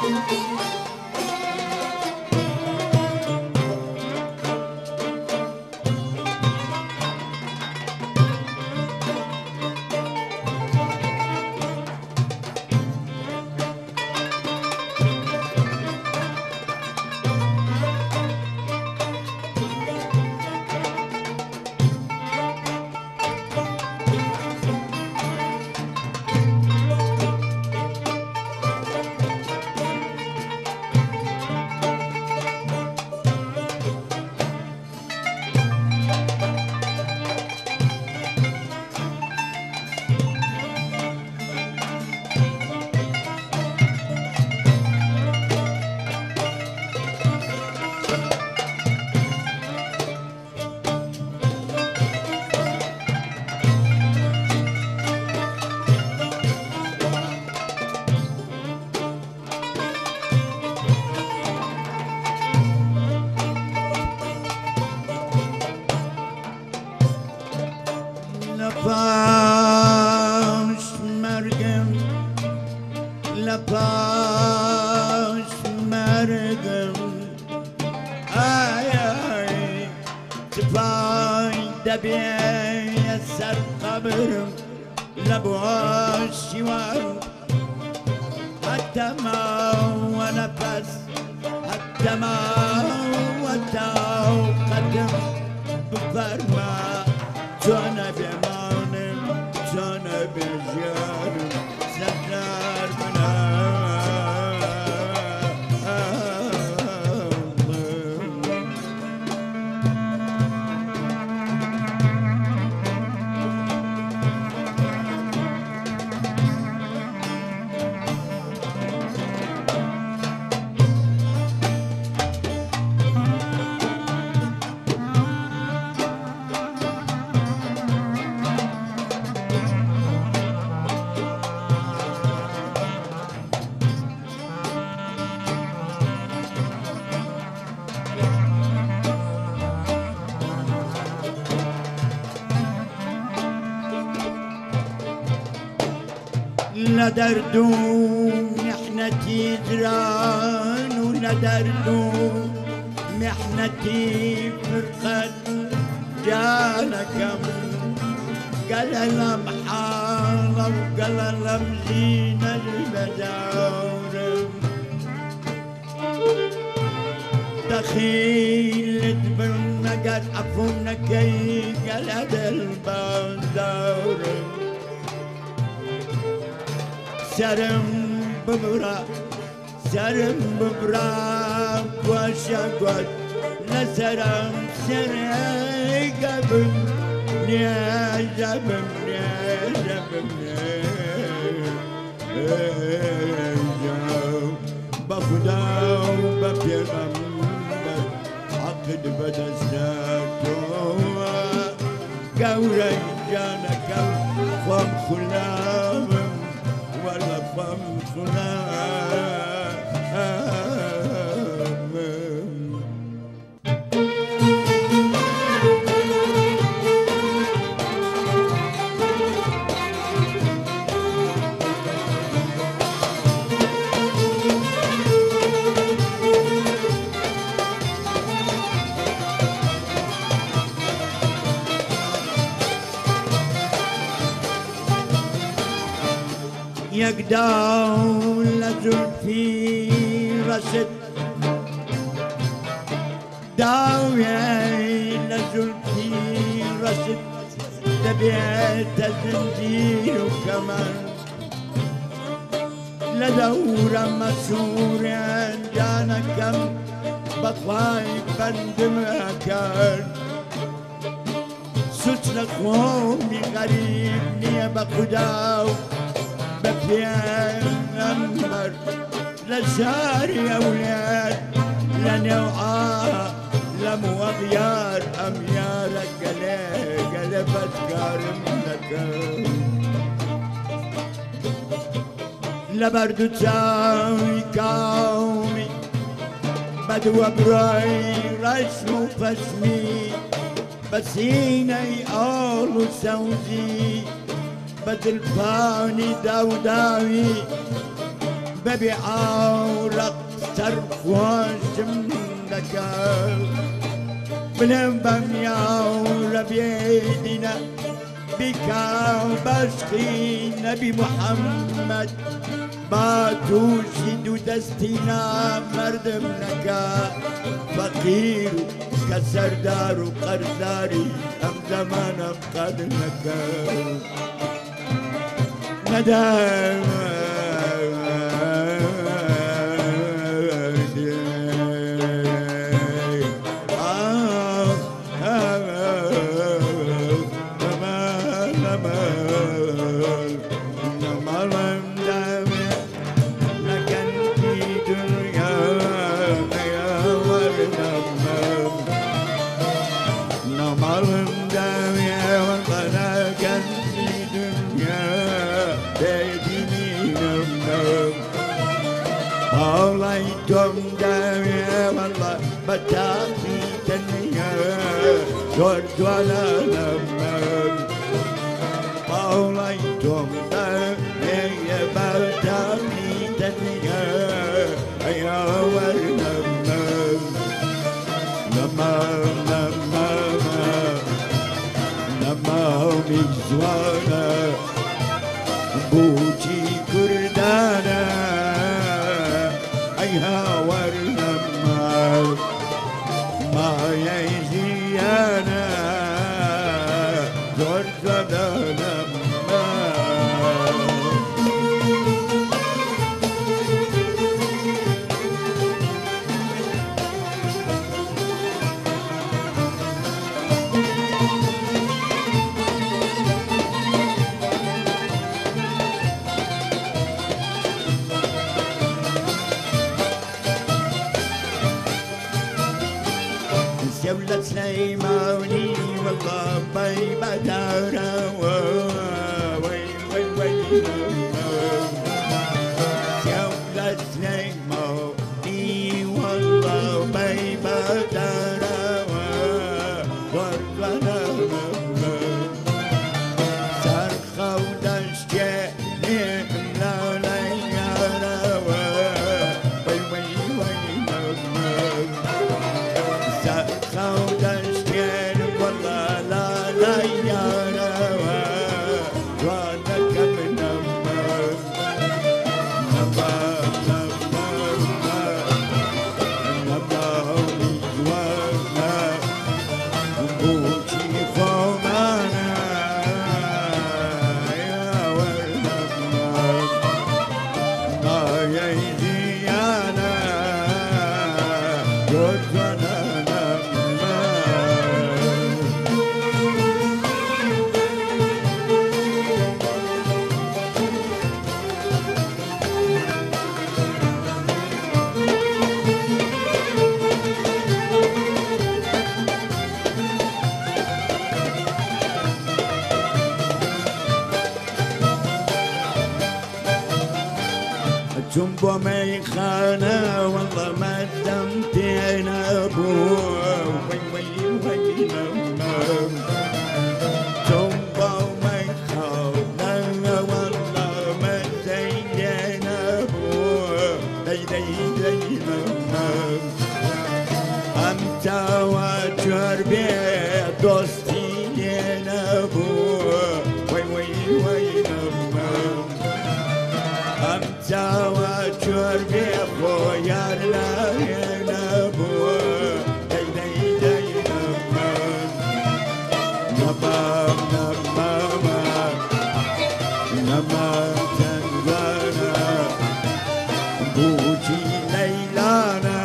لپاش مرگم لپاش مرگم آی آی تپای دبی سر قبرم لباش شوار حتى ما ونفس حتى ما وداو قدم بفرما جانا بمانم جانا بجانم سردار لا دردو محنتي دران ولا دردو محنتي فرقت جانا كم قال لم حالة وقال لم زينة البدور دخيلت بالنقر عفونا كي قال هذا البدور سرم ببرا وشقت نسرم سري قبل نيجبم بخدا وببيغمبر عقد بدستاتو قوري جانا كم خلام ولا فمسنا یک دولت زلفی رسد داوی لزلفی رسد تبعت زنجير وكمان لدور مسور جانا كم بطواي بند مكان ستر قومي غريبني بخداو ببيغمبر لشاري أولاد لنوعا لموغيار أميار قلبت كارمنك لبردو تساوي كومي بدو براي رسم فسمي بسيني أولو سوزي بدل فاني داوداوي ببي عورق سرخوشم لكا بلم بمياو ربيدنا بكا بشقي نبي محمد باتوشي دو دستينا مردم نكا فقير كسردار وقرزاري أم زمان قدنك ندم بتاعي تنيا جورج ولا لمن أوليتم يا بتاعي تنيا يا ولمن لما مجزوانا بوتي كردانا أيها ورنما ما يجيانا زرزنا لما دولة سليماني والله بيبة دارا وي وي وي دولة سليماني والله بيبة دارا ورقنا سرخة ودشجة لا لا يارا وي وي وي خودشكين والله لا لا يا روا وانك من نمر نمر نمر بوشي فومانا يا ورنمر ما يجيانا جوجنا جنبو ميخانة والله ما دمتينا ابوه وي وي وي نمام جنبو ميخانة والله ما زينا ابوه دي دي دي نمام انت وجربي دوستي لنا ابوه وي وي وي نمام أمتى وجربي خويا لا ينبو دي دي دي نمام نمام نمام نمام تنزانا بوجي ليلانا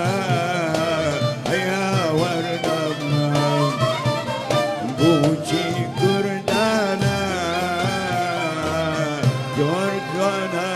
يا ورنمام بوجي كردانا جورجانا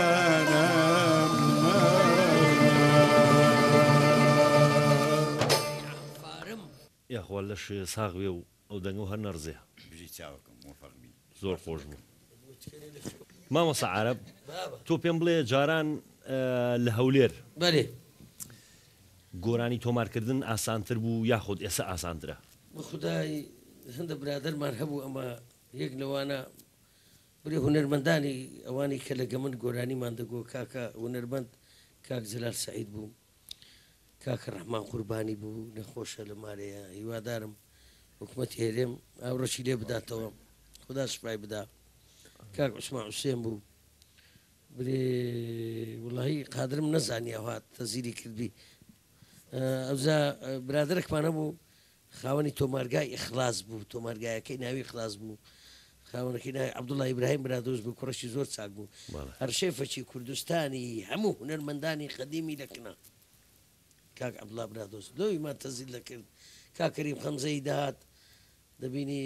يا اخو لەش ساغوێ و ئەو دەنگ و هەر نەڕزێ زۆر خۆش بوو مامۆستا عارەب تۆ پێم بڵێ جاران لە هەولێر بەێ گۆرانی تۆمارکردن ئاسانتر بوو یاخود ئێستا ئاسانترە بە خودای هەندە برادەرمان هەبوو ئەمە یەک لەوانە بڵێ هونەرمەندانی ئەوانی کە لەگە من گۆرانیمان دەگۆ کاکە هونەرمەند کاک جەلال سەعید بوو کاکە ڕەحمان قوربانی بوو نەخۆشە لە مارەیە هیوادارم حکومەت هێرێم ئاوڕەشی لێ بداتەوە خدا شفای بدا کاک عوسمان حوسێن بوو بڵێ وڵی قادرم نەزانی ئەوهات تەزیری کردی ئەوزا برادرێکمان هەبوو خاوەنی تۆمارگای ئیخلاص بوو تۆمارگایەکەی ناوی ئیخلاص بوو خاوەنەکەی ناوی عەبدوڵڵا ئیبراهیم برادۆز بوو کوڕەشی زۆر چاک بوو هەر شێفەکی کوردستانی هەموو هونەرمەندانی قەدیمی دەکنا کاک عەبدوڵڵا برادۆز دۆیمان تەزیل دەکرد کاکەریم خەمزەی داهات دەبینی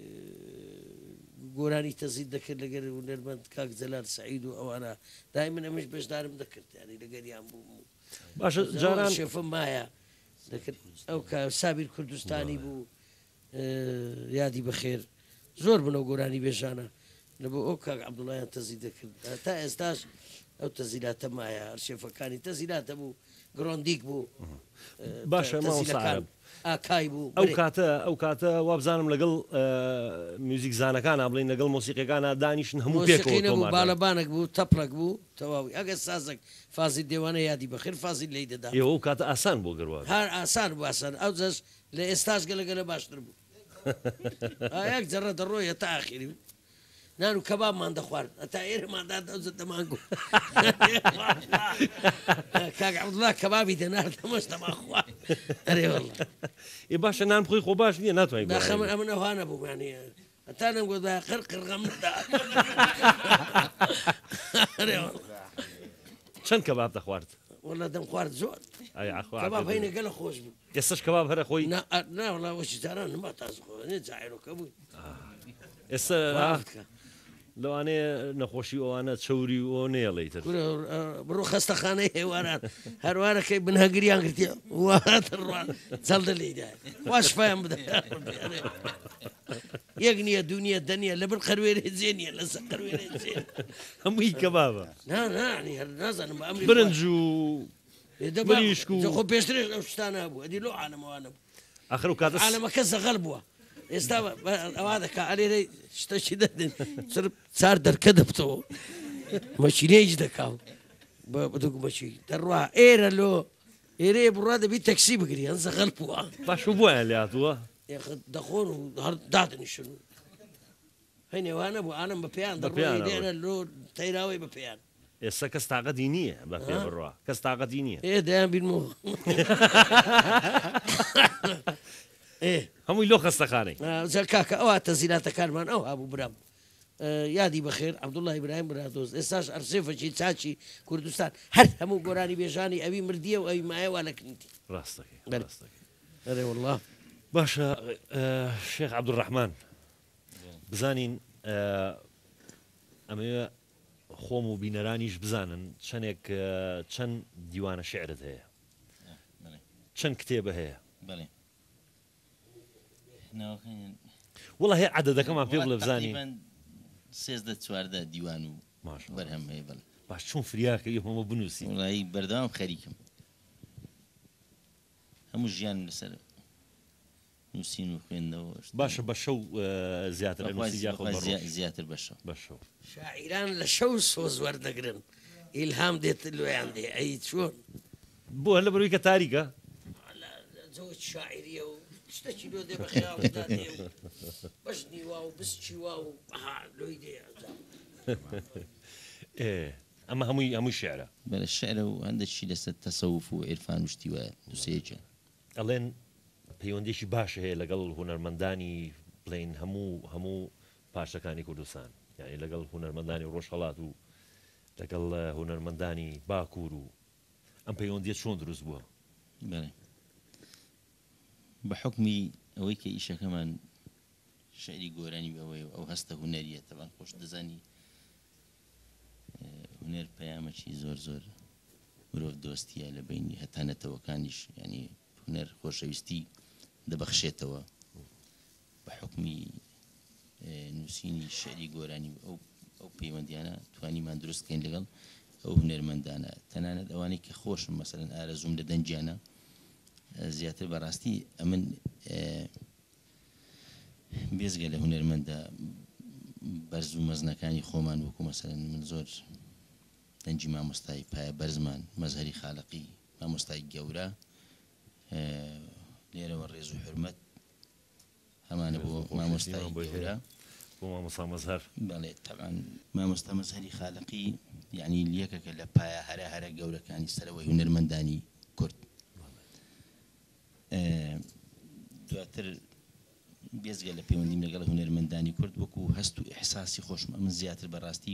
گۆرانی تەزیل دەکرد لەگەر هونەرمەند کاک جەلال سەعید و ئەوانە دای من ئەمەش بەشدارم دەکرد ینی لەگەریان بوو باشە جاران شێفم مایە دەکرد ئەو کە سابیر کوردستانی بوو یادی بەخێر زۆر بنەوە گۆرانی بێژانە لەبوو ئەو کاک عەبدوڵڵایان تەزیل دەکرد تا ئێستاش ئەو تەزیلاتە مایە هەر شێفەکانی تەزیلاتە بوو گڕۆندیک بوو باشە ماوەساعرب ئاکای بوو ئەو کاتە وابزانم لەگەڵ میوزیک زانەکانە بڵین لەگەڵ مۆسیقەکانە دانیشن هەموو پێکەوە باڵەبانێک بوو تەپڕک بوو تەواوی ئەگەر سازێک فازی دێوانە یادی بەخێر فازی لی دەدا ئێوە ئەو کاتە ئاسان بۆ گەڕوە هەر ئاسان بوو ئاسان ئەو جەش لە ئێستاش گەلەگەلە باشتر بوو یەک جەڕە دەڕۆیە تا ئاخیری نان و کەبابمان دەخوارد ئەتا ئێرەماندا دەوزت دەمانگو کاک عەبدوڵڵا کەبابی دەنارد ئەمەش دەمان خوارد ئەرێ وەڵڵا ئێ باشە نان بخۆی خۆ باش نییە ناتوانین داخەمە ئەمە ئەوها نەبوو مانێ ئەتا نەمگۆدا قڕقڕغەم نەدا ئەرێ وەڵڵا چەند کەباب دەخوارد وەڵڵا دەم خوارد زۆر کەباب هەینە گەلە خۆش بوو ئێستش کەباب هەرە خۆی ناوەڵا وەشی جاران نما تازە خۆ نێ جاعیرۆکە بووی ئێستا لەوانەیە نەخۆشی ئەوانە چوری ئەو نێڵیتر بڕۆ خەستەخانەی هێواران هەروارەکەی بنهەگریان کردی واتڕوان جەڵدە لێدا واشفایان بدە یەک نییە دنیا دەنیە لەبەر قەروێرە جێنیە لەسەر قەروێرە جێن هەمووی کەبابە نانی هەر نازانم ئەمری برنج و بریشک و خۆ پێشترێش ئەو شتانە بوو ئەدی لۆ عالەمەوانە بوو ئاخر و کاتە عالەمەکە زەغەڵ بووە ئێستا ئەوا دەکا ئەلێرەی شتەشی دەدن چار دەرکە دەبتەوە مەچینەیەش دەکاو بەدوگمەچی دەڕوا ئێرە لۆ ئێرەیە بڕوا دەبی تەکسی بگری هەن زەغەڵ بووە باش و بۆیان لاتووە دەخۆن و هەر دادنیشن هەینێوانە بوو ئانم بە پێیان دەڕێنە لۆ تەیراوی بە پێیان ئێستا کەس تااقەتی نییە بە پێ بڕوا کەس تااقەتی نییە دەیان بینمەوە هەمووی لۆ خەستەخانەی کاکە ئەوە تەزیلاتەکانمان ئەو هابوو برام یادی بەخێر عەبدوڵڵا ئیبراهیم برادۆز ئێستاش ئەرسێفەکی چاچی کوردستان هەر هەموو گۆرانی بێژانی ئەوی مردیە و ئەوی مایەوە لە کنیتی ڕاستەکەی ئەرێ وەڵڵا باشە شێخ عەبدوڕەحمان بزانین ئەمەوێ خۆم و بینەرانیش بزانن چەندێک چەند دیوانە شعرت هەیە چەند کتێبە هەیە وڵا هەیە عەدەدەکەمان پێ بڵێ بزانین سێزدە چواردە دیوان و بەرهەم هەیە بڵێ باش چۆن فریاکە هەمە بنووسی وڵایی بەردەوام خەریکم هەموو ژیان لەسەر نووسین و خوێندنەوە باشە بە شەو زیاتر زیاتر بە شەو شاعیران لە شەو سۆز وەردەگرن ئیلهام دێت لۆیان دێ ئەی چۆن بۆ هە لە بەرووی کە تاریکە زۆر شاعریە و شتێکی لۆ دێ بە خەیاڵدا دێ و بەشنی وا و بسچی وا و لۆی دێ ئەمە هەمووی شعرە بەلە شعرە و هەندێکی لەسەر تەسەوف و عێرفان وشتی وایە دووسەیەکە ئەڵێن پەیوەندێکی باشە هەیە لەگەڵ هونەرمەندانی بڵین هەموو پاشەکانی کوردستان یعنی لەگەڵ هونەرمەندانی ڕۆژهەڵات و لەگەڵ هونەرمەندانی باکوور و ئەم پەیوەندیە چۆن دروست بووە بەڵێ بە حکمی ئەوەی کە ئیشەکەمان شعری گۆرانی بەوەی ئەو هەستە هونەریە تەبان خۆش دەزانی هونەر پەیامەکی زۆر مرۆڤ دۆستیە لە بینی هەتا نەتەوەکانیش ینی هونەر خۆشەویستی دەبەخشێتەوە بە حکمی نووسینی شعری گۆرانی ئەو پەیوەندیانە توانیمان دروستکەین لەگەڵ ئەو هونەرمەندانە تەنانەت ئەوانەی کە خۆشم مەسەلەن ئارەزووم لە دەنجیانە زیاتر بەڕاستی ئەمن بێزگە لە هونەرمەندە بەرز و مەزنەکانی خۆمان وەکو مەسەرەن من زۆر دەنجی مامۆستای پایە بەرزمان مەزهەری خاڵقی مامۆستای گەورە لێرەوە ڕێز و حرمەت هەمانە بۆ مامۆستای گەورە بۆ مامۆستا مەزهەر بەڵێ طبعاً مامۆستا مەزهەری خاڵقی یعنی یەکێکە لە پایە هەرە گەورەکانی سەرەوەی هونەرمەندانی کورد دواتر بێزگە لە پەیوەندیم لەگەڵ هونەرمەندانی کورد وەکو هەست و ئیحساسی خۆشمە من زیاتر بەڕاستی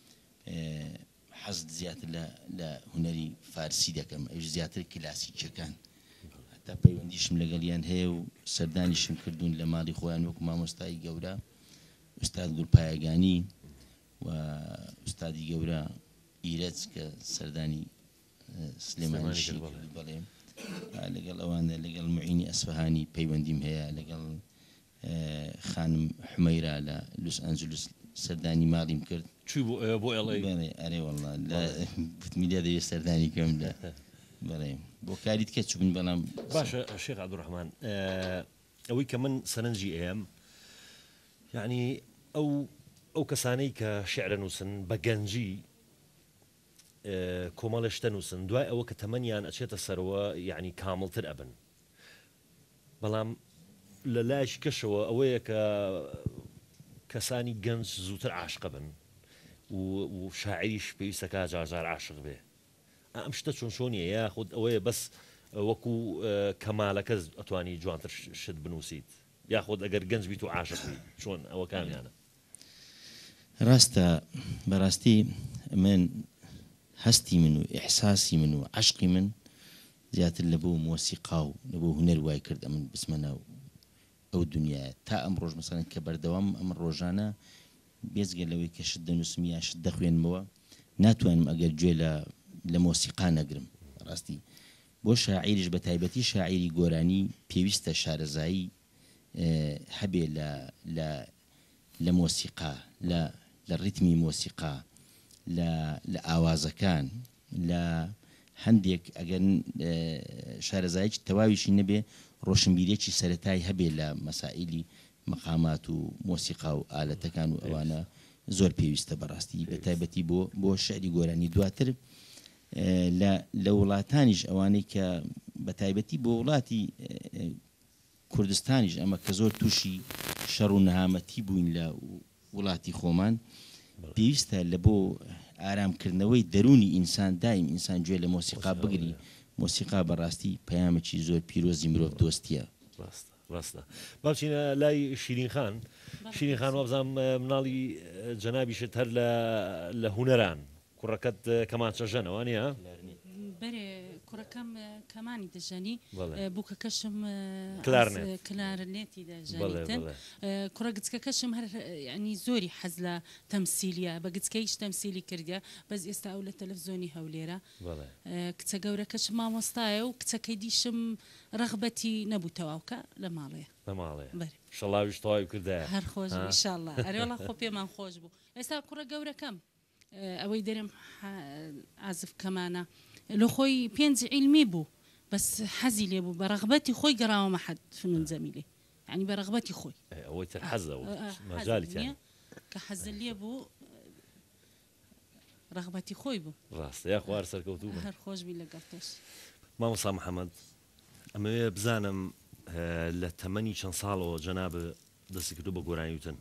حەزت زیاتر لە هونەری فارسی دەکەم ئەوش زیاتر کلاسیکیەکان هەتا پەیوەندیشم لەگەڵیان هەیە و سەردانیشم کردوون لە ماڵی خۆیان وەکو مامۆستای گەورە ئوستاد گوڵپایەگانی و ئوستادی گەورە ئیرەج کە سەردانی سلێمانیشی بەڵێ لەگەڵ ئەوانە لەگەڵ معینی ئەسفەهانی پەیوەندیم هەیە لەگەڵ خانم حمەیرا لە لوس ئەنجلوس سەردانی ماڵیم کرد چووی بۆ ئێڵێ ئەرێ وەڵڵا لە بتمیلیا دەوێت سەردانی کەم لە بەڵێ بۆ کاریت کە چوبن بەڵام باشە شێخ عەبدوڕەحمان ئەوەی کە من سەرنجی ئێم یعنی ئەو کەسانەی کە شیعرە نووسن بە گەنجی کۆمەڵێشتە نووسن دوای ئەوە کە تەمەنیان ئەچێتە سەرەوە یعنی کامڵتر ئەبن بەڵام لە لایش کەشەوە ئەوەیە کە کەسانی گەنج زووتر عاشقە بن و شاعریش پێویستەکە جارجار عاشق بێ ئەم شتە چۆن چۆنیە یاخود ئەوەیە بەس وەکو کەمالەکە ئەتوانی جوانتر شت بنووسیت یاخود ئەگەر گەنج بیت و عاشق بیت چۆن ئەوە کامیانە ڕاستە بەڕاستی من هەستی من و ئیحساسی من و عشقی من زیاتر لە بۆ مۆسیقا و لە بۆ هونەر وای کرد ئەمن بسمەنە ئەو دنیاە تا ئەم ڕۆژ مەسەڵەن کە بەردەوام ئەم ڕۆژانە بێزگە لەوەی کە شت دەنووسم یا شت دەخوێنمەوە ناتوانم ئەگەر گوێ لە مۆسیقا نەگرم ڕاستی بۆ شاعیریش بە تایبەتی شاعیری گۆرانی پێویستە شارەزایی هەبێ لە مۆسیقا لە ڕیتمی مۆسیقا لە ئاوازەکان لە هەندێک ئەگەر شارەزایکی تەواویشی نەبێ ڕۆشنبیرێکی سەرەتایی هەبێ لە مەسائیلی مەقامات و مۆسیقا و ئالەتەکان و ئەوانە زۆر پێویستە بەڕاستی بە تایبەتی بۆ شعری گۆرانی دواتر لە وڵاتانیش ئەوانەی کە بە تایبەتی بۆ وڵاتی کوردستانیش ئەمە کە زۆر تووشی شەڕ و نەهامەتی بووین لە وڵاتی خۆمان پێویستە لە بۆ ئارامکردنەوەی دەرونی ئینسان دایم ئینسان گوێ لە مۆسیقا بگری مۆسیقا بەڕاستی پەیامێکی زۆر پیرۆزی مرۆڤ دۆستیە ڕاستە باچینە لای شیرین خان وابزانام مناڵی جەنابیشت هەر لە هونەران کوڕەکەت کەمانچە ژەنەوانە بەرێ کوڕەکەم کەمانی دەژەنی بووکەکەشم کلارنێتی دەژەنیتن کوڕە گچکەکەشم هەر ینی زۆری حەز لە تەمسیلیە بە گچکەیش تەمسیلی کردە بەس ئێستا ئەو لە تەلەڤزیۆنی هەولێرە کچە گەورەکەش مامۆستایە و کچەکەی دیشم ڕەغبەتی نەبوو تەواوکە لە ماڵەیە شەڵاویش تەواوی کردە هەر خۆش ئینشاءالله ئەرێڵە خۆ پێمان خۆش بوو ئێستا کوڕە گەورەکەم ئەوەی دەرم عازف کەمانە لە خۆی پێنج عیلمی بوو بەس حەزی لێ بوو بە ڕەغبەتی خۆی گەڕاوە مەحەد فنون زەمیلێ ینی بە ڕەغبەتی خۆی ئەوەی تر حەزە مەجالی کە حەزە لێ بوو ڕەغبەتی خۆی بوو ڕاستە یا خوار سەرکەوتوو هەر خۆشبی لەگەڵتەش مامۆستا محەممەد ئەمەوێ بزانم لە تەمەنی چەند ساڵەوە جەناب دەستی کردو بە گۆرانی وتن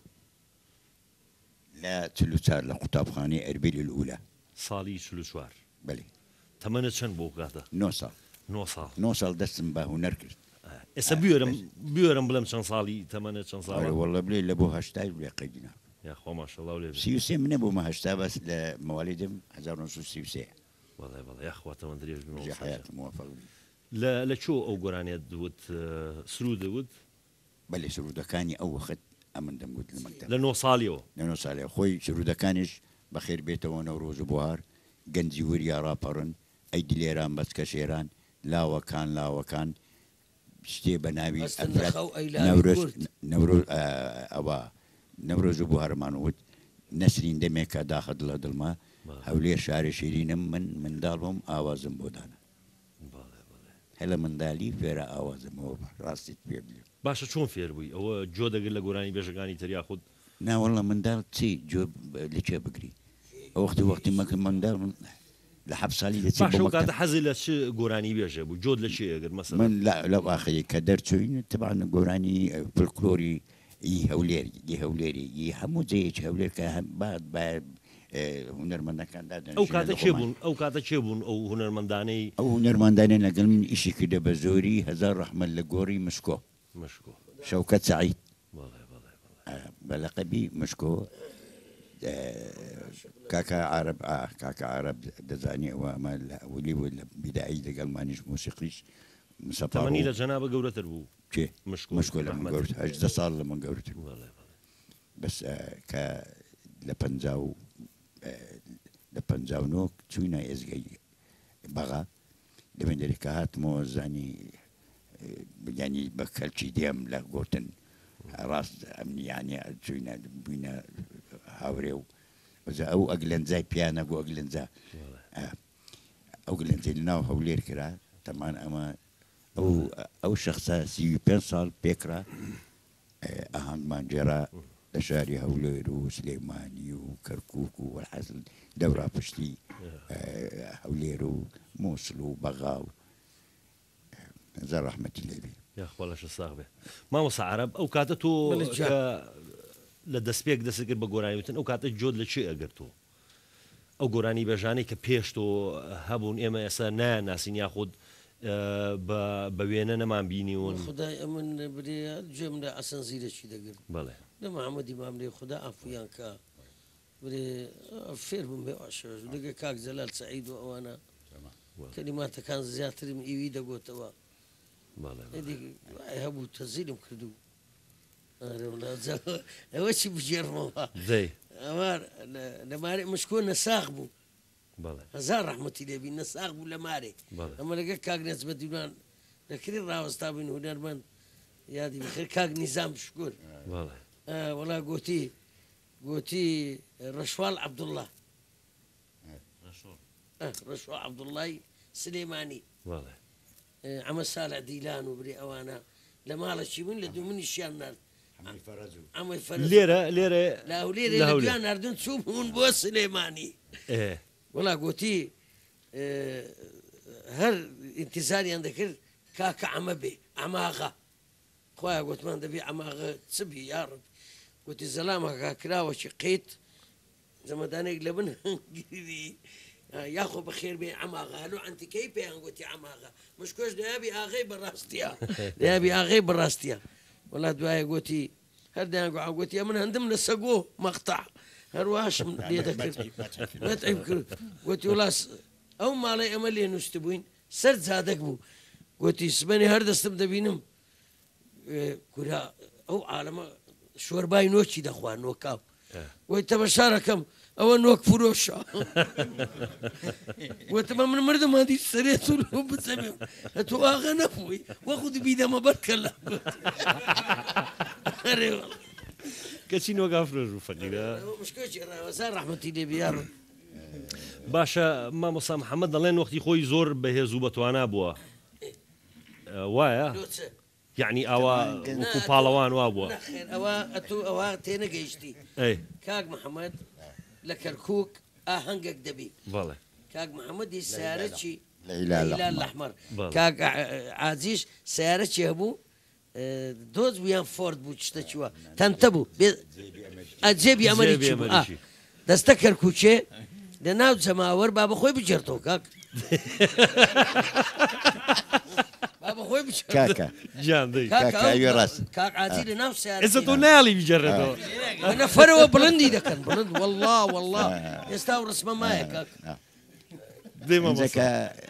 لا 44 لە قوتابخانەی ئەربیل الأولى ساڵی 44 بەڵێ تەمەنە چەند بۆ کاتە 9 ساڵ 9 ساڵ دەستم بە هونەر کرد ئێستا بێرم بڵێم چەند ساڵی تەمەنە چەند ساڵ وەڵە بڵێ لە بۆ هەشتای بڵێ قەیدینا یاخوا ماشەڵڵا لێ 33 منە بۆمە هەشتا بەس لە مەوالیدم 1933 بەڵێ یاخوا تەوەن درێژ حیات موفق لە چۆ ئەو گۆرانیت دوت سرود دەوت بەڵێ سرودەکانی ئەو وەخت ئەمن دەمگوت لە مەکتەب لە 9 ساڵیەوە لە 9 ساڵێ خۆی سرودەکانیش بەخێر بێتەوە نەورۆز و بوهار گەنجی وریا ڕاپەڕن ئەی دلێران بەچکە شێران لاوەکان شتێ بە ناوی نەورۆز و بوهارمان وت نەسرین دەمێکە داخە دڵە دڵما هەولێر شارە شیرینم من منداڵ بووم ئاوازم بۆ دانا هەلە منداڵی فێرە ئاوازمەوە ڕاستیت پێ بڵێ باشە چۆن فێر بووی ئەوە جۆ دەگرت لە گۆرانی بێژەکانی تریا خود ناوەڵە منداڵ چی جۆ لە چێ بگری وەختی مەکە منداڵ لە حەب ساڵی دەچێت حەزی لە چ گۆرانی بێژە بوو جۆت لە چی ئەگەر مەسەڵەن من لەو ئاخری کە دەرچوین تبعاً گۆرانی فلکلۆری هەولێری هەموو جەیەکی هەولێر کە بعد هونەرمەندەکاندا ئەو کاتە چێ بوون ئەو هونەرمەندانەی ئەو هونەرمەندانەی لەگەڵ من ئیشی کردە بە زۆری هەزار ڕەحمەت لە گۆڕی مشکۆ شەوکەت سەعید بەلەقەبی مشکۆ کاکە عارەب دەزانی ئەوە ئەمە لە ئەولی بوو لە بیدایی لەگەڵمانیش موسیقیش تەمەنی لە جەنابە گەورەتر بوو کێ مشکۆ لە من گەورت 18 ساڵ لە من گەورتر بەس کە لە 59 چووینە ئێزگەی بەغا لەبێندەری کە هاتمەوە زانی ینی بە کەلکی دێم لە گوتن ڕاست ئەمنیانە چوینە بووینە هاورێ و ئەو ئەگلەنجای پیانە بۆ ئەگلەنجا ئەو گلەنجەی لەناو هەولێر کرا تەمان ئەمە ئەو شەخصە 35 ساڵ پێکرا ئاهەنگمان جێرا لە شاری هەولێر و سلێمانی و کەرکووک و وەحەزل دەورا پشتی هەولێر و مووسڵ و بەغا و زە ڕەحمەتی لێبێ یاخوالەشە ساغ بێ مامۆستا عەرەب ئەو کاتە تۆ لە دەستپێک دەستەکرد بە گۆرانیوتن ئەو کاتە جۆت لە چێ ئەگەر تۆ ئەو گۆرانی بەژانەی کە پێش تۆ هەبوون ئێمە ئێستا ناسین یاخود بە وێنە نەمان بینیون خدای ئەمن برێ گوێم لە ئەسەن زیرەکی دەگرت بەڵێ لە محەممەدی مامرێ خدا ئافویان کە برێ فێر بم بێ ئاشەش لەگە کاک جەلال سەعید و ئەوانە کەلیماتەکان زیاترم ئیوی دەگۆتەوە هەبوو تەزیرم کردو ئەوە چی بژێڕمەوە لە مارێ مشکۆ نەساغ بوو هەزار ڕەحمەتی لێبی نەساغ بوو لە مارێ ئەمە لەگە کاک نێچ بە دیوان لەکری ڕاوەستا بووین هونەرمەند یادی بخیر کاک نیزام شکر وەڵا گوتی ڕەشوال عەبدوڵڵا ڕەشوال عەبدوڵڵای سلێمانی ئەمە ساڵە دیلان و برێ ئەوانە لە ماڵەکی من لە دوو منیشیان نرد لێرە لەولێرە نردن چوو بوون بۆ سلێمانی وەڵا گوتی هەر ئینتیزاریان دەکرد کاکە ئەمە بێ ئەماغا خۆیان گوتمان دەبێ ئەماغە چبی یاڕب گوتی زەلامە کاکراوەکی قیت زەمەدانێک لە بن هەنگیری یاخۆ بەخێر بێ ئەماغا هەلو ئەنتیکەی پێیان گوتی ئەماغا مشکۆش دەیابی ئاغەی بەڕاستیە دەیابی ئاغەی بەڕاستیە وەڵا دوایە گوتی هەردایان گوتی من هەندم لە سەگۆ مەقتع هەرواشم لێ دەکرد کرد گوتی وڵاس ئەو ماڵی ئەمە لێ نووسست بووین سەر جادەک بوو گوتی سبەنی هەردەستم دەبینم کورا ئەو عالەمە شۆربای نۆکی دەخوا نۆکاو وی تەمەشارەکەم ئەوە نۆک فرۆشە وتمە من مردم هەندی سەرێت و بچەبێم تۆ ئاغا نەبووی وەخود بیدەمە بەرکە لە کەچی نۆگا فرۆژ و فەقیرە ڕاوەزار ڕەحمەتی لێ بیاڕ باشە مامۆستا محەممەد دەڵێن وەختی خۆی زۆر بەهێز و بەتوانە بووە وایە یعنی ئەوە وەکو پاڵەوان وا بووە ئەوە تێنەگەیشتی کاک محەممەد لە کەرکووک ئاهەنگێک دەبی کاک محەممەدی سیارەکی لەیلال لەحمەر کاک عاجیش سیارەکی هەبوو دۆز بوویان فۆرد بوو شتەچووە تەنتە بوو ئەجێبی ئەمەریکی بوو دەستە کەرکووچێ لە ناو جەماوەر با بەخۆی بجێرتەوە کاک بەخۆی کاکە ڕاست کاک عاجی لە ناو سیارە ئێستا تۆ ناڵی بجێڕێتەوە نەفەرەوە بڵندی دەکەن بڵند وەڵڵا ئێستا و ڕسمە مایە کاک دێمەکە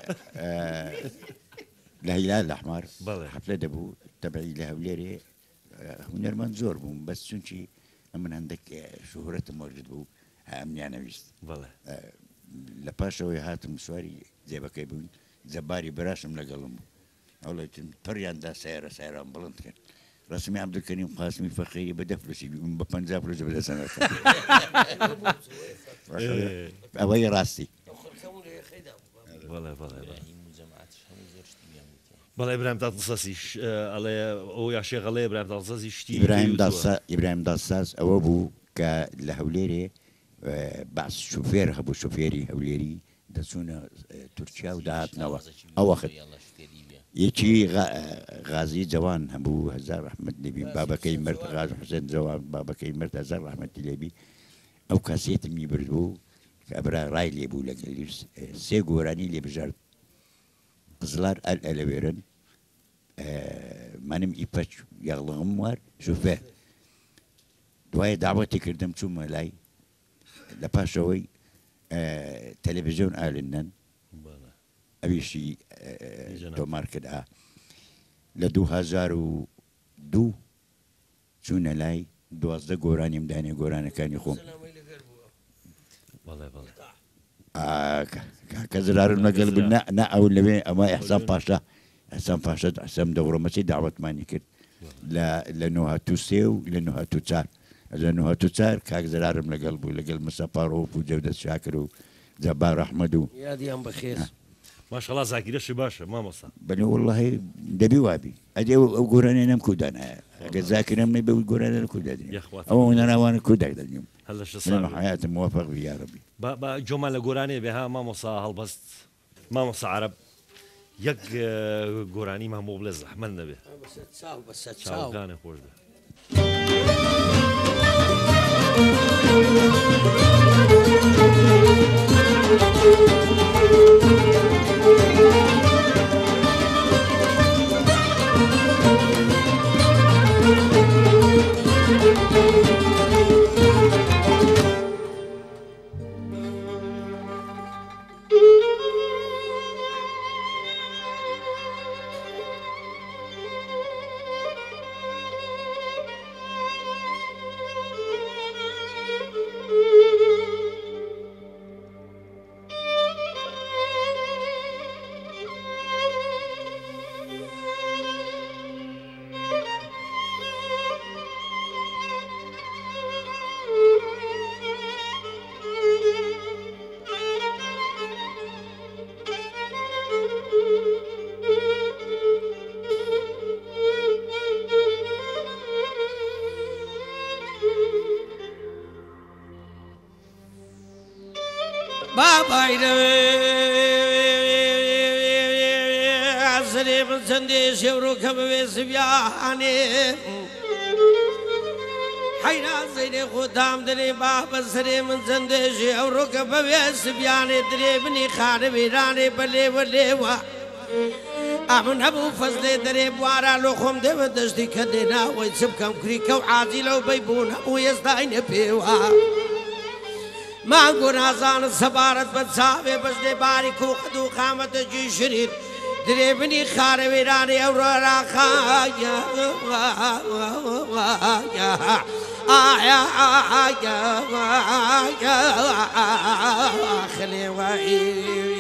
لە هیلال لەحمار حەفلە دەبوو تەبعی لە هەولێرێ هونەرمەند زۆر بووم بەس چونکی ئەمن هەندێک شوهرەتم وەرد بوو ئەمیانەویست لە پاشەوەی هاتم سواری جێبەکەی بوون جەباری براشم لەگەڵم بوو ئەوڵێتم پڕیاندا سیاران بڵند کرد ڕسمی عەبدولکەریم قاسمی فەقیری بە 10 فلوسی بە 50 فلوس بەدەستەوە ئەوەی ڕاستی بەڵێ ئیبراهیم دادسەسیش ئەڵێ ئەو یا شێخەڵێ ئیبراهیم دادسەسی شتی ئیبراهیم دادساز ئەوە بوو کە لە هەولێرێ باس شوفێر هەبوو شوفێری هەولێری دەچوونە تورکیا و داهاتنەوە ئەو وەخت یەکی غازی جوان هەبوو هەزار ڕەحمەت لێبی بابەکەی مرد غازی حوسێن جوان بابەکەی مرد هەزار ڕەحمەتی لێبی ئەو کاسێتمی بردبوو کە ئەبرا ڕای لێبوو لەگەڵ سێ گۆرانی لێ بژارد قزلار ئەلەوێرن منم ئیپەچ یاغڵغم وار شوفێر دوایە داوەتی کردم چوومە لای لە پاشەوەی تەلەڤیزیۆن ئالنەن ئەویشی تۆمار کرد لە 2002 چوونە لای 12 گۆرانیم دانێ گۆرانەکانی خۆم کە زرارم لەگەڵ بن نا ئەو لەوێ ئەمە ئەحسان پاشا حسەم دەوڕەمەچی داوەتمانی کرد لە 1993 و لە 1994 لە 1994 کاک زرارم لەگەڵ بوو لەگەڵ مەسەپارۆف و جەودەت شاکر و جەبار ئەحمەد و یادیان بەخێر ماشەڵڵا زاگیرەشی باشە مامۆستا بەنێ وەڵڵاهی دەبی وابی ئەدێ ئەو گۆرانێ نەم کودانایە ئەگە زاکرم نەی بە گۆرانە کودادنی ئەوە نەراوانە کوداک دەنیم حیاتم موفق بی یا ربی بە جۆمان لە گۆرانێ بێها مامۆسا هەڵبەست مامۆسا عەرەب یەک گۆرانی مامۆ بڵێ زەحمەت نەبێ چاوەکانە خۆش بێ عزري من سندي شوروك بسبياني حينا زيني خدام دري باب سري من سندي شوروك بسبياني دري بني خاربي راني بلي وليوا أمن أبو فضل دري بوارا لخم دي ودشتي كدنا ويسبكم كريكا وعادي لو بيبون أبو يزداين بيوا ما نازان سبارت بتصابي بس دي باركو خدو خامت جي شرير دريبني خاري ويراني أورا خايا خلي وعي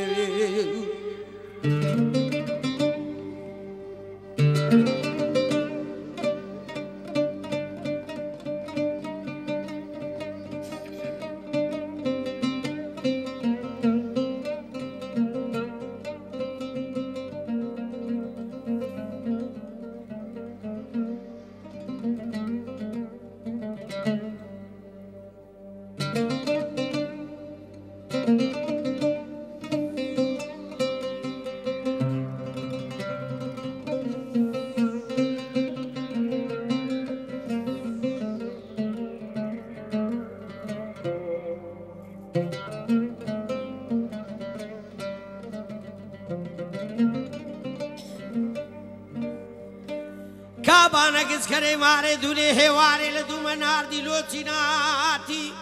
كابانا كسكري ماري دولي هواري لدو منار دي لوتيناتي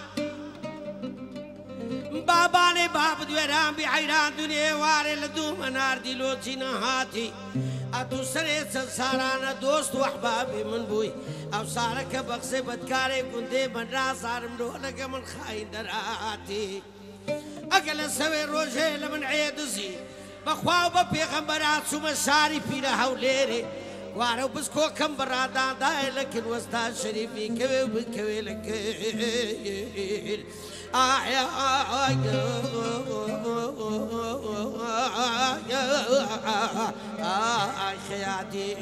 باباني باب دويران بحيران دولي هواري لدو منار دي لوتيناتي أتو سري سسارانا دوست وحبابي من بوي أو سارك بغسي بدكاري كنتي من راس عرم دولك من خاين دراتي أقل سوي روجي لمن عيدزي بخواو ببيغمبرات سوما ساري فينا هوليري وارو بس كو كم برادا داي لكن وستا شريفي كوي بكوي لكن يا خياتي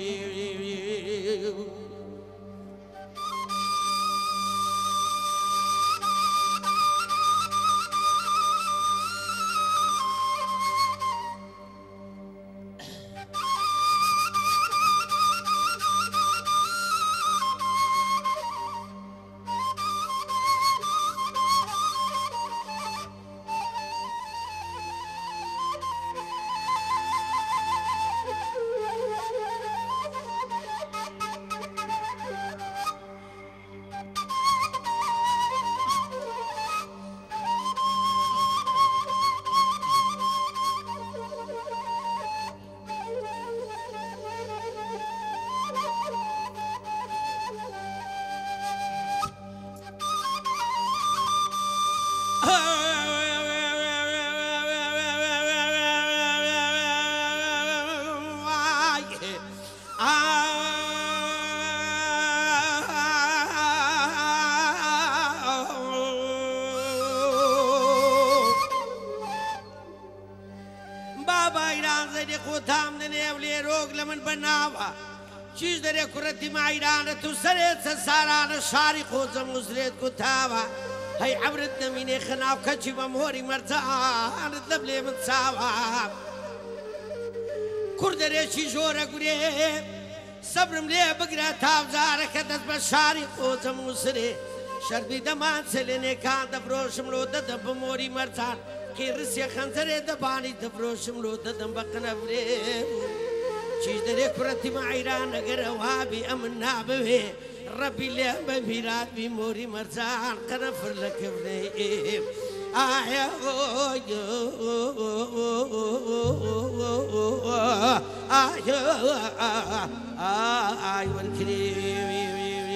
چیز داره کرتی معیرانه تو سرت سسارانه شاری خوزم مزرد کتاوا هی عبرت نمینه خناف کچی بمهوری مرزان دبلی من ساوا کردره چی جوره گره صبرم لیه بگره تافزاره کدست بشاری خوزم مزرد شربی دمان سلینه کان دبروشم لو ددم بمهوری مرزان که رسی خنزره دبانی دبروشم لو ددم بقنبره چیز داره کرتی معیران اگر وابی امن نابوه ربی لیم بمیرات بی موری مرزان قنفر لکبنیم آیا آیا ونکریم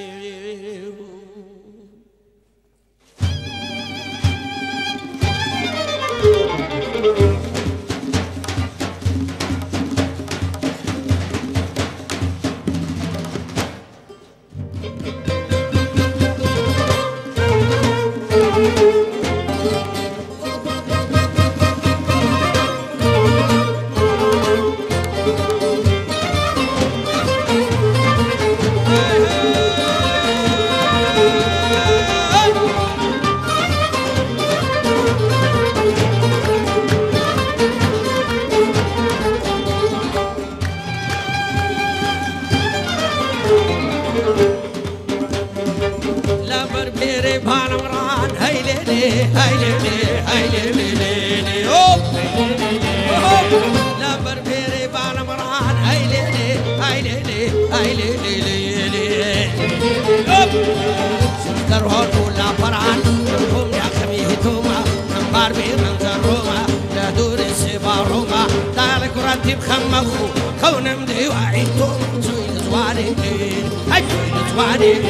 كونم دي وعيتم زوين زواري هاي زوين زواري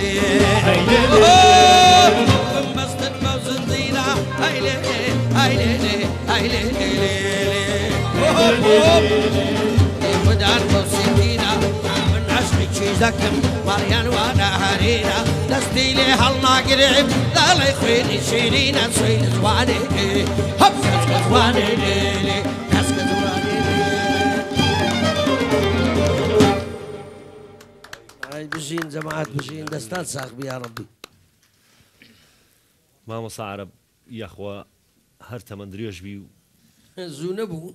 Haydi ليلي هاي ليلي ليلي ودار بوسيتينا من عشقك شيزكم مريان وانا هرينا دستي لي هالنا قريب لا لا يخويني شيرينا سويل زواني هب زواني ليلي نسك زواني هاي بجين جماعات بجين دستان ساقبي يا ربي ماما صعرب يا اخوا هر تمندريوش بيو زو نبو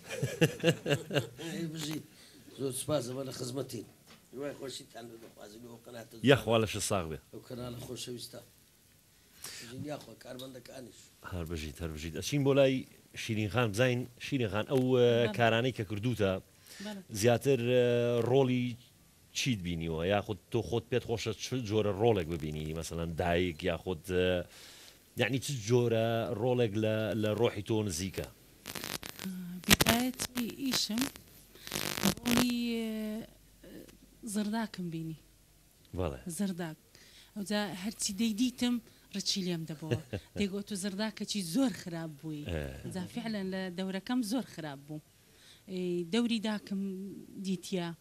بجين زو سباز ولا خزمتين يا خوشي تعلم خوازي وقناه يا اخوا لاش الصاغبه وقناه خوش ويستا يا اخوا كاربندك انش هر بجيت اشين بولاي شيرين خان بزين شيرين خان او كاراني كردوتا زياتر رولي چیت بینیوە یاخود تۆ خۆت پێت خۆشە چ جۆرە ڕۆڵێک ببینی مەسەڵەن دایک یاخود یعنی چ جۆرە ڕۆڵێک لە ڕۆحی تۆ نزیکە بداية ئیشم ڕۆڵی زرداکم بینی زرداک ئەوجا هەرچی دەیدیتم ڕچی لێم دەبەوە دەیگوت و زرداکەکی زۆر خراپ بووی جا فعلا لە دەورەکەم زۆر خراپ بوو دەوری داکم دیتیا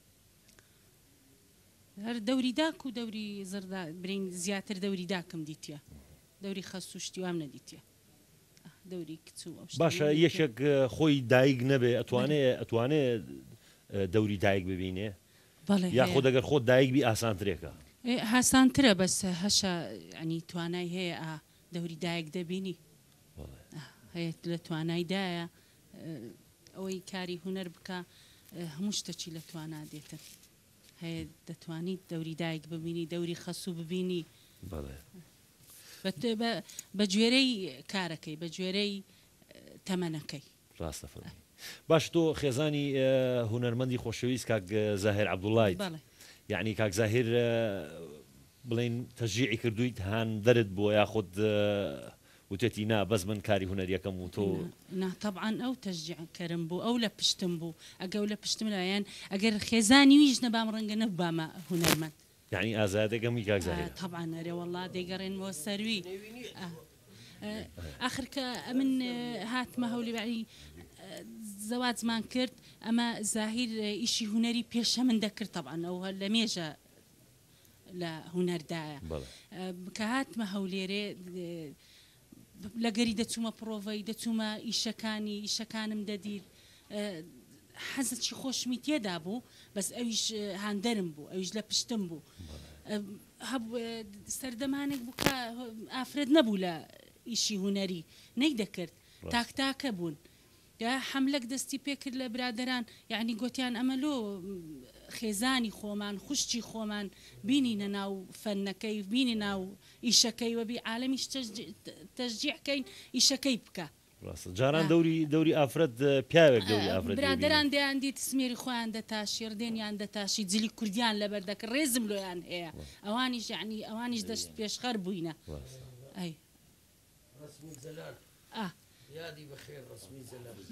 هەر دەوری داک و دەوری زردا برین زیاتر دەوری داکم دیتە دەوری خەست و شتیوام نەدیتە دەوری کچ و باشە یەکێک خۆی دایک نەبێ ئەتوانێ دەوری دایک ببینێ یاخۆ دەگەر خۆت دایک بی ئاسانترێکە هاسانترە بەس هەشە ینی توانای هەیە دەوری دایک دەبینی هەیە لە توانایدایە ئەوەی کاری هوەر بکە هەموو شتێکی لە توانا دێتن هەیە دەتوانیت دەوری دایک ببینی دەوری خەسوو ببینی بە گوێرەی کارەکەی بە گوێرەی تەمەنەکەی ڕاستە باش تۆ خێزانی هونەرمەندی خۆشەویست کاک زاهیر عەبدوڵڵای یعنی کاک زاهیر بڵێن تەشجیعی کردویت هان دەرت بۆ یاخود وتێتی نا بەس من کاری هونەریەکەم و تۆ طبعا ئەو تەشجیعکەرم بوو ئەو لە پشتم بوو ئەگەو لە پشتم لایەن ئەگەر خێزانی ویش نەبام ڕەنگە نەبامە هونەرمەند یعنی ئازادەکەمی کاک زاهیر طبعا ئەرێ وەڵڵا دەیگەڕێنەوە سەروی آخر کە من هاتمە هەولی بەعی زەواجمان کرد ئەمە زاهیر ئیشی هونەری پێشە من دەکرد طبعا ئەو لە مێژە لە هونەردایە کە هاتمە هەولێرێ لەگەری دەچوومە پرۆڤەی دەچوومە ئیشەکانم دەدیر حەزەکی خۆشمی تێدا بوو بەس ئەویش هاندەرم بوو ئەویش لە پشتم بوو سەردەمانێک بوو کە ئافرەت نەبوو لە ئیشی هونەری نەی دەکرد تاکتاکە بوون حملەك دەستی پێکرد لە برادەران یعنی گوتیان ئەمەلۆ خێزانی خۆمان خوشتی خۆمان بینینە ناو فەنەکەی بینی ناو ئیشەکەی وەبی عالەمیش تەشجیعکەین ئیشەکەی بکە جاران دەوری ئافرەت پیاوێک دەوری ئافرەت برادەران دەیان دیت سمێری خۆیان دەتاشی ڕدێنیان دەتاشی جلی کوردیان لەبەر دەکە ڕێزم لۆیان هەیە ئەوانیش یعنی ئەوانیش دەست پێشخەر بووینە ئەی یادی بەخێر ڕسمی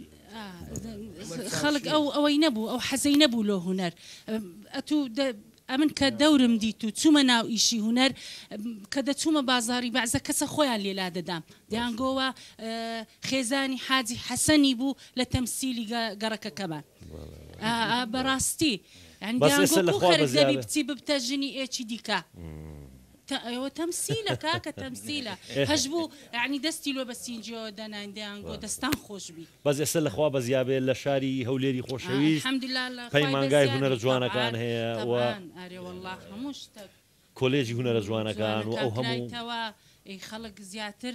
خەڵک ئەوەی نەبوو ئەو حەزەی نەبوو لۆ هونەر ئەمن کە دەورم دیت و چوومە ناو ئیشی هونەر کە دەچوومە بازاری بەعزە کەسە خۆیان لێلا دەدام دەیانگۆوە خێزانی حاجی حەسەنی بوو لە تەمسیلی گەڕەکەکەمان بەڕاستی دەبی بچی ببتە ژنی ئێکی دیکە ئەوە تەمسیلە کاکە تەمسیلە هەش بوو یعنی دەستی لۆ بە سینجیەوە دەناندەیانگۆ دەستان خۆشبی بەس ئێستا لەخوا بەزیابێ لە شاری هەولێری خۆشەویست پەیمانگای هونەرە جوانەکان هەیە هەموو شتێک کۆلێجی هونەرە جوانەکان و ئەو هەموو خەڵک زیاتر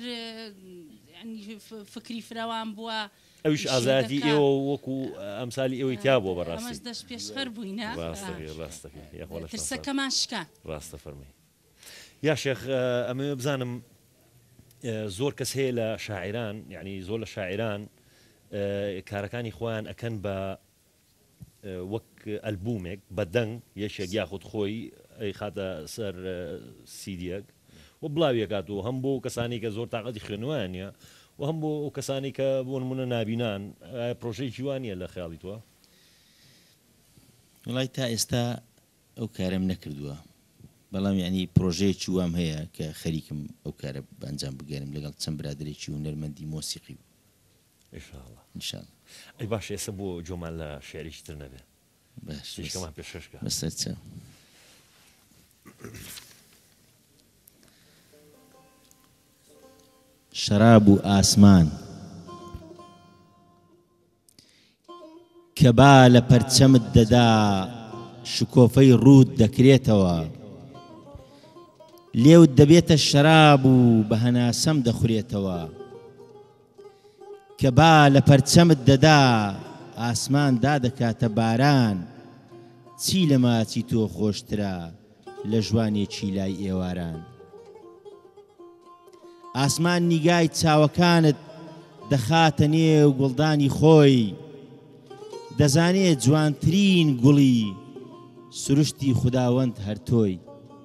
فکری فراوان بووە ئەویش ئازادی ئێوە وەکو ئەمسالی ئێوەی تیا بۆ بەڕاستی دەست پێشخەر بووینە ترسەکەمان شکان ڕاستە فەرمی یا شێخ ئەمە بزانم زۆر کەس هەیە لە شاعران یعنی زۆر لە شاعران کارەکانی خۆیان ئەکەن بە وەک ئەلبومێک بە دەنگ یەشێک یاخود خۆی ئەی خاتە سەر سیدیەک و بڵاویەکات و هەم بۆ کەسانی کە زۆر تااقەتی خوێنوان نیە و هەم بۆ کەسانی کە بۆ نمونە نابینان پرۆژەی جوانیە لە خەیاڵی تۆ وڵای تا ئێستا ئەو کارم نەکردووە بەڵام یعنی پرۆژەیەکی وام هەیە کە خەریکم ئەو کارە بەنجام بگەرم لەگەڵ چەند برادێکی هونەرمەندی مۆسیقی ئینشاءڵڵا ئەی باش ئێستا بۆ جۆمان لە شێریش تر نەبێ باش شتێکمان پێشکەشکە بەسەر چاو شەراب و ئاسمان کە با لە پەرچەمت دەدا شکۆفەی ڕوود دەکرێتەوە لێوت دەبێتە شەراب و بە هەناسەم دەخورێتەوە کە با لە پەرچەمت دەدا ئاسمان دادەکاتە باران چی لە ماچی تۆ خۆشترە لە ژوانێکی لای ئێواران ئاسمان نیگای چاوەکانت دەخاتە نێو گوڵدانی خۆی دەزانێت جوانترین گوڵی سروشتی خوداوەند هەر تۆی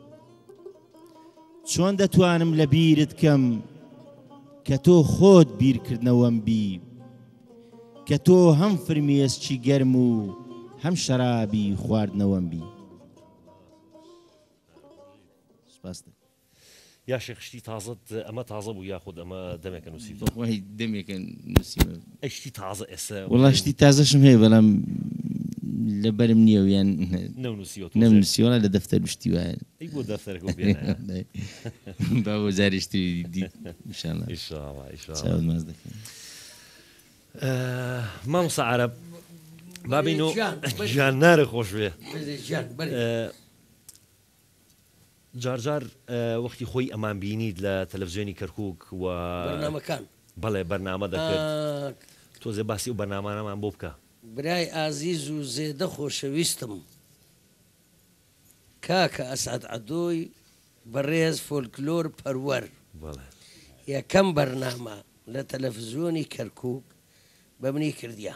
چۆن دەتوانم لە بیرت کەم کە تۆ خۆت بیرکردنەوەم بی کە تۆ هەم فرمێسکی گەرم و هەم شەرابی خواردنەوەم بی سپاس یا شێخشتی تازت ئەمە تازە بوو یاخود ئەمە دەمێکە نووسیت وای دەمێکە نووسیمە ئەشتی تازە ئێستا وەڵا شتی تازەشم هەیە بەڵام لەبەرم نییە و یان نەنووسیوەڵا لە دەفتەر شتی وایە ئەی بۆ دەفتەرەکە با بۆ جارشتی دیت چاوت ماز دەکەم مامۆستا عەرەب بابینەوە گیان نارە خۆش بێ جارجار وەختی خۆی ئەمان بینیت لە تەلەڤیزیۆنی کەرکووک و بەرنامەکان بەڵێ بەرنامە دەکرد تۆزێ باسی و بەرنامانەمان بۆ بکە برای ئازیز و زێدە خۆشەویستم کاکە ئەسعەد عەدۆی بەڕێز فۆلکلۆر پەروەر یەکەم بەرنامە لە تەلەڤیزیۆنی کەرکووک بە منی کردیا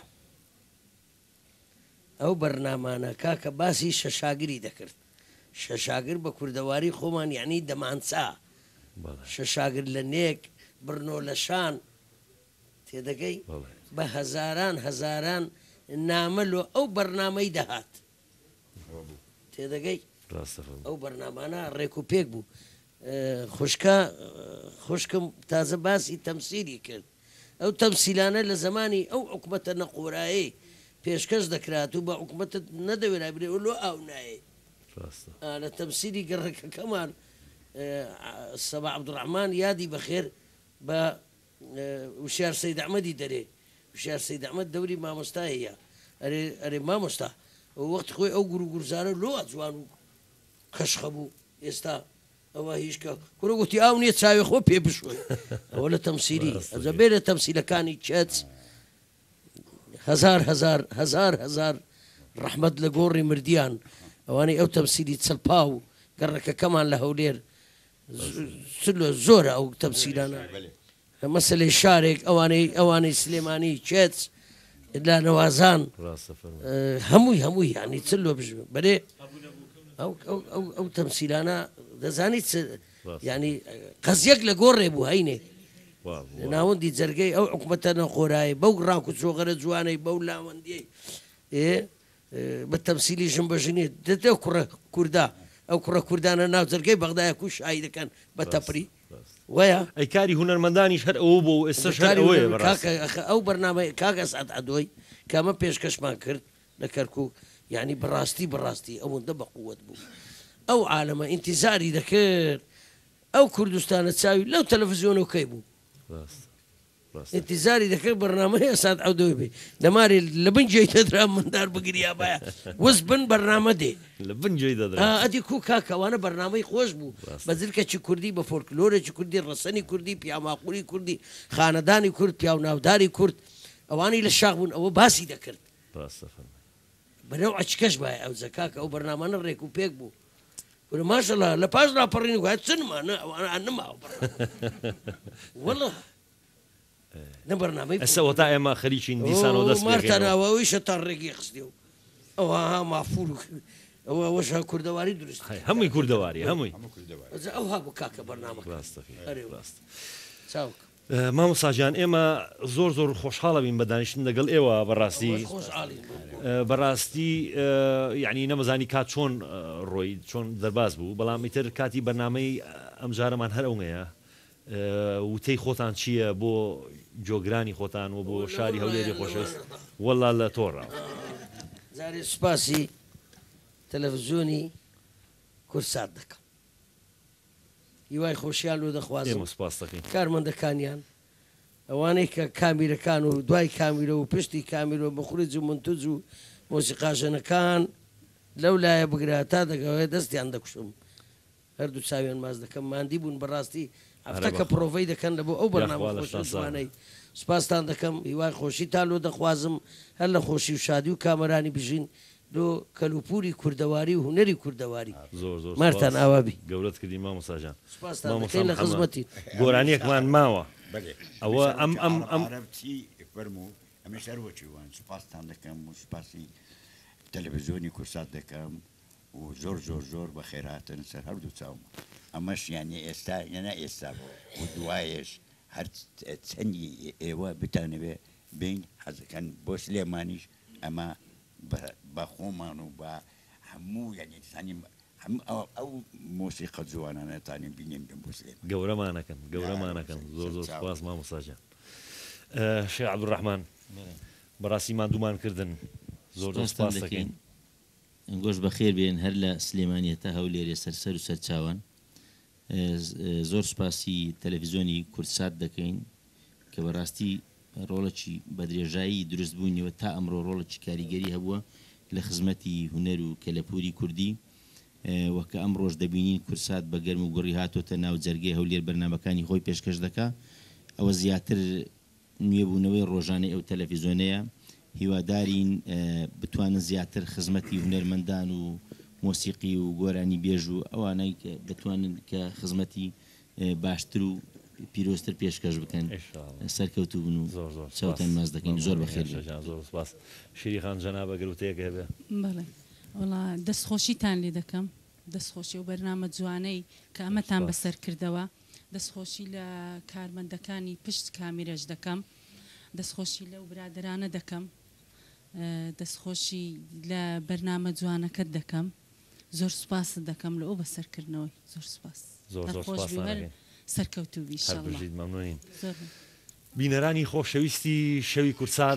ئەو بەرنامانە کاکە باسی شەشاگری دەکرد شەشاگر بە کوردەواری خۆمان یعنی دەمانچا شەشاگر لە نێک بڕنۆ لە شان تێدەگەی بە هەزاران هەزاران نامەلۆ ئەو بەرنامەی دەهات تێدەگەی ئەو بەرنامانە ڕێک و پێک بوو خوشکم تازە باسی تەمسیلی کرد ئەو تەمسیلانە لە زمانی ئەو حکومەتە نەقۆرایی پێشکەش دەکرات و بە حکومەتت نەدەوێت برێ لۆ ئاو نایە لە تەمسیلی گەڕەکەکەمان سەبا عەبدوڕەحمان یادی بەخێر بە وشیار سەید ئەحمەدی دەرێ وشیار سەید ئەحمەد دەوری مامۆستایە ئەرێ مامۆستا وەخت خۆی ئەو گور و گورزانە لۆ جوان و کەشخە بوو ئێستا ئەوە هیچکە کوڕە گوتی ئاو نییە چاوی خۆ پێ بشوێ ئەوە لە تەمسیلی ئەزە بێ لە تەمسیلەکانی چێت هەزار ڕەحمەت لە گۆڕی مردیان ئەوانەی ئەو تەمسیلی چەلپا و گەڕەکەکەمان لە هەولێر زۆرە ئەو تەمسیلانە مەسەلەی شارێک ئەوانەی سلێمانی چێت لا نەوازان هەمووی ینی چلۆ بژێ بەرێ ئەو تەمسیلانە دەزانیت ینی قەزیەک لە گۆڕێ بوو هەینێ ناوەندی جەرگەی ئەو حکومەتە نەخۆرایی بەو ڕاک و چۆغەرە جوانەی بەو لاوەندیەی بە تەمسیلی ژم بەژنێت دەتێ کوڕە کووردا ئەو کوڕە کوردانە ناو جەرگەی بەغدایە کوش ئای دەکەن بە تەپری وایە ئەی کاری هونەرمەندانیش هەر ئەوە بۆ ئێستا ئەو بەرنامەی کاکە ئەسعەد عەدۆی کامە پێشکەشمان کرد لە کەرکووک یعنی بەڕاستی ئەوەندە بە قووەت بوو ئەو عالەمە ئینتیزاری دەکرد ئەو کوردستانە چاوی لەو تەلەڤیزیۆنەکەی بوو انتظاری دەکرد بەرنامەی ئەسعەد عەدۆی بێ دەماری لە بنجێی دەدرا مندار بگریا باە وەس بن بەرنامە دێ لە بنجێی دەدرا ئەدی کو کاکەوانە بەرنامەی خۆش بوو بەزرکەکی کوردی بە فۆلکلۆرێکی کوردی ڕەسەنی کوردی پیاماقوری کوردی خانەدانی کورد پیاو ناوداری کورد ئەوانی لە شاخ بوون ئەوە باسی دەکرد بەنەو ئەچکەش باە ئەو زەکاکە ئەو بەرنامانە ڕێک و پێک بوو ماشەڵڵا لە پاش لاپەڕینی وایە چنمانە ئەوانە نەماوە وەڵڵا نەبەرنامەی ئەسەوە تا ئێمە خەریکین دیسانەوە دەست مارتەناوەویشە تا ڕێگی خستێ و ئەوە مافور ئەوە وەشە کوردەواری دروست هەمووی کوردەواری هەمووی ئەو ها بۆ کاکە بەرنامە چاوک مامۆستاجان ئێمە زۆر خۆشحاڵە بین بە دانیشتن لەگەڵ ئێوە بەڕاستی یعنی نەمەزانی کات چۆن ڕۆی چۆن دەرباز بوو بەڵام ئیتر کاتی بەرنامەی ئەم جارەمان هەر ئەوەیە وتەی خۆتان چییە بۆ جۆگرانی خۆتان و بۆ شاری هەولێری خۆشەویست وەڵا لە تۆڕە زارێ سوپاسی تەلەڤیزیۆنی کورسات دەکەم هیوای خۆشیان و دەخوازم سپاس دەکەین کارمەندەکانیان ئەوانەی کە کامیرەکان و دوای کامیرە و پشتی کامیرۆ بەخورج و منتوج و مۆسیقاژەنەکان لەو لایە بگرا تا دەگەوێت دەستیان دەکوشم هەردوو چاویان ماز دەکەم ماندی بوون بەڕاستی هەفتەکە پرۆڤەی دەکەن لە بۆ ئەو بەرنامە خۆشوانەی سپاسان دەکەم هیوای خۆشی تالۆ دەخوازم هەر لە خۆشی و شادی و کامەرانی بژین دۆ کەلوپوری کوردەواری و هوەری کوردەواری زۆر مارتان ئاوابی گەورەت کردی مامۆساجان لە خزمەتی گۆرانیەکمان ماوە ئەوە ئەم عربتی فەرموو ئەمە سەرۆکی وان سوپاسان دەکەم و سوپاسی تەلەڤیزیۆنی کورسات دەکەم و زۆر زۆر زۆر بە خێراتن سەر هەردوو چاوم ئەمەش یانی ئێستا یەنە ئێستا بۆ و دوایش هەر چەندی ئێوە بتانەوێ بین حەزەکەن بۆ سلێمانیش ئەمە بە خۆمان و بە هەموو یعنی ئەو مۆسیقە جوانانەتانی بینیم بۆ سلێمان گەورەمانەکەن زۆر زۆر سپاس مامۆساجان شێخ عەبدوڕەحمان بەڕاستی ماندوومان کردن زۆر سپاس دەکەین گۆش بەخێر بێن هەر لە سلێمانیەتە هەولێرێ سەرسەر و سەرچاوان زۆر سپاسی تەلەڤیزیۆنی کورسات دەکەین کە بەڕاستی ڕۆڵەکی بە درێژایی دروست بوونیەوە تا ئەمڕۆ ڕۆڵێکی کاریگەری هەبووە لە خزمەتی هونەر و کەلەپوری کوردی وەکە ئەم ڕۆژ دەبینین کورسات بە گەرم و گوڕی هاتۆتە ناو جەرگەی هەولێر بەرنامەکانی خۆی پێشکەش دەکا ئەوە زیاتر نوێبوونەوەی ڕۆژانەی ئەو تەلەڤیزیۆنەیە هیوادارین بتوانن زیاتر خزمەتی هونەرمەندان و مۆسیقی و گۆرانی بێژ و ئەوانەی کە دەتوانن کە خزمەتی باشتر و پیرۆستتر پێشکەش بکەن سەرکەوتو بن و چاوتان ماز دەکەین زۆر بەخێر زۆر سپاس شیریخان جەنابە گەروتەیەک هەبێ بەڵێ وڵا دەستخۆشیتان لێ دەکەم دەستخۆشی و بەرنامە جوانەی کە ئەمەتان بەسەر کردەوە دەستخۆشی لە کارمەندەکانی پشت کامیرەش دەکەم دەستخۆشی لەو برادرانە دەکەم دەستخۆشی لە بەرنامە جوانەکەت دەکەم زۆر سوپاست دەکەم لە ئەو بەسەرکردنەوەی زۆر سوپاس سەرکەوتوبی مەمنونین بینەرانی خۆشەویستی شەوی کورسات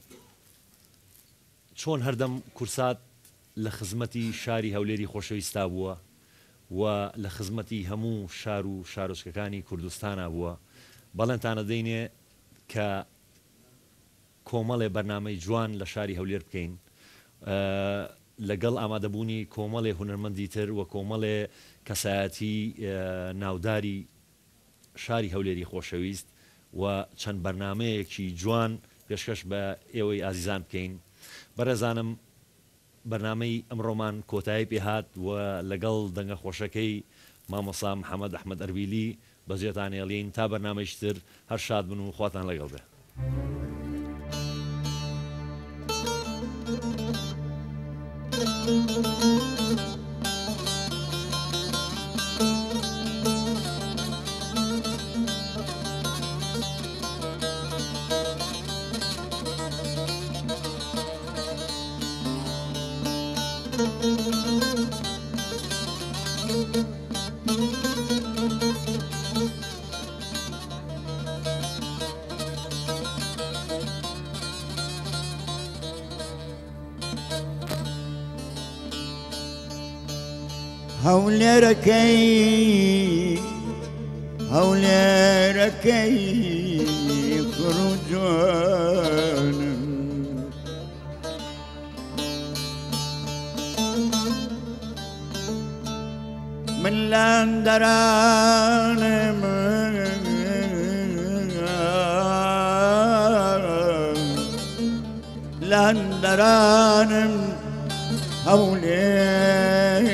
چۆن هەردەم کورسات لە خزمەتی شاری هەولێری خۆشەویستا بووە و لە خزمەتی هەموو شار و شارۆچکەکانی کوردستانە بووە بەڵێنتانە دەینێ کە کۆمەڵێ بەرنامەی جوان لە شاری هەولێر بکەین لەگەڵ ئامادەبوونی کۆمەڵێ هونەرمەندی تر و کۆمەڵێ کەسایەتی ناوداری شاری هەولێری خۆشەویست و چەند بەرنامەیەکی جوان پێشکەش بە ئێوەی ئازیزان بکەین بەڕێزانم بەرنامەی ئەمڕۆمان کۆتایی پێهات و لەگەڵ دەنگە خۆشەکەی مامۆستا محەممەد ئەحمەد ئەربیلی بەزیێتان هێڵین تا بەرنامەیشتر هەر شاد بن و خواتان لەگەڵ بێ هەولێرەکەی کوڕجوانم من لاندەرانم لاندەرانم هەولێر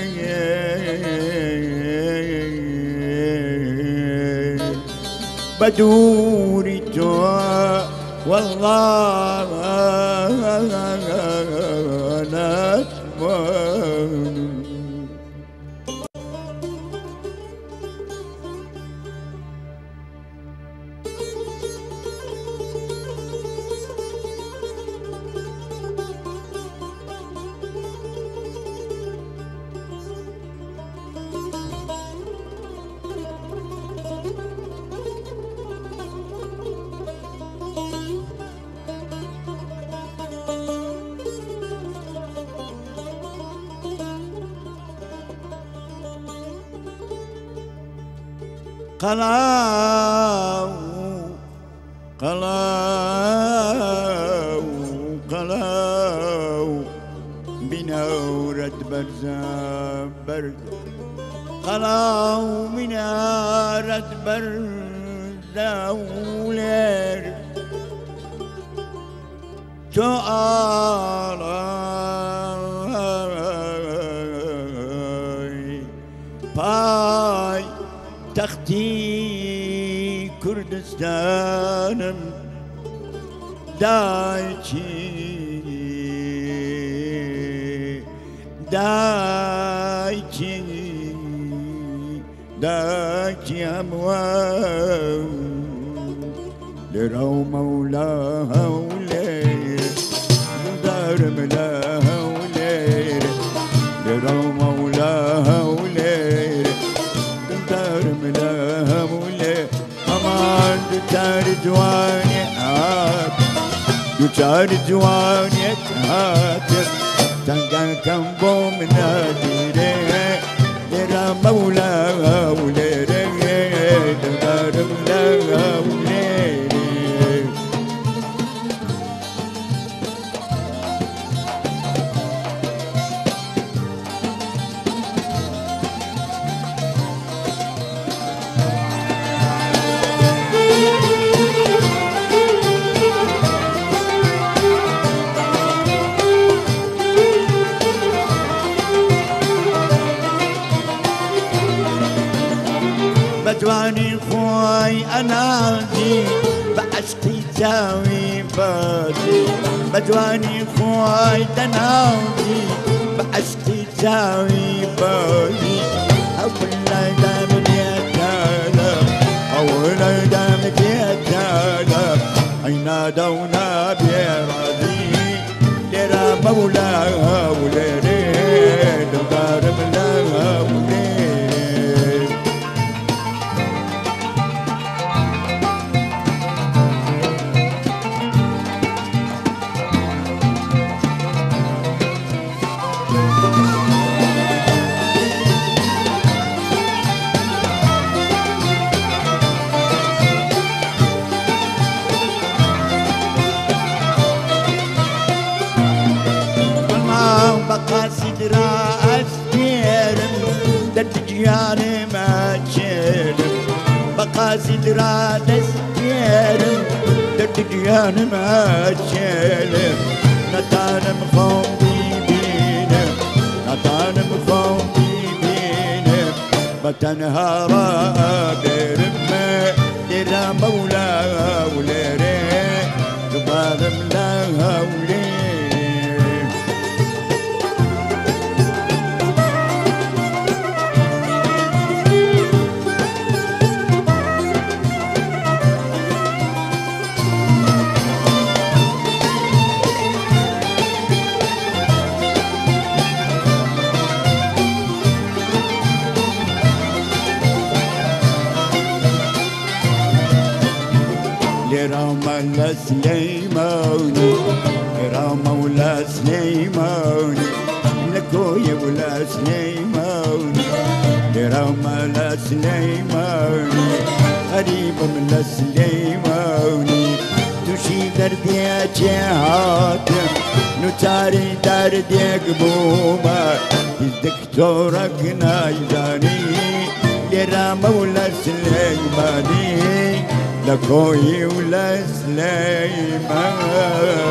بدوري توا والله أنا أتمنى قلاو قلاو قلاو بنورة برزان برد قلاو منارة برزان ولير تعالي باي تختي كردستان دايتي دايتي دايتي أموال لرو مولاها وليل دار ملاها وليل لرو مولاها وليل دار ملاها وليل أمان دار جواني هات دار جواني هات تنقى كنبو من ناديري لرا مولاها وليل دار ملاها وليل بدواني خوي أنادي بعشقي تاوي بادي بدواني خوي تنادي بعشقي تاوي بادي أول لا دامت يا تالا أول لا دامت يا تالا أين دونا بيرادي لرا مولاها وليل دار ملاها وليل مقاصد راس ديرم دتجياني ما تشيلم مقاصد راس ديرم دتجياني ما تشيلم نتانم خوم بيبينم نتانم خوم بيبينم بتنهارا برمه لرا مولاها وليري تبارم لها وليري يا مولا سليماني يا مولا سليماني لكو يا مولا سليماني يا مولا سليماني قريب من سليماني تشي دردي هاتم نتاري دردي قبوما الدكتورك نايزاني يا مولا سليماني لكوي ولا سليمان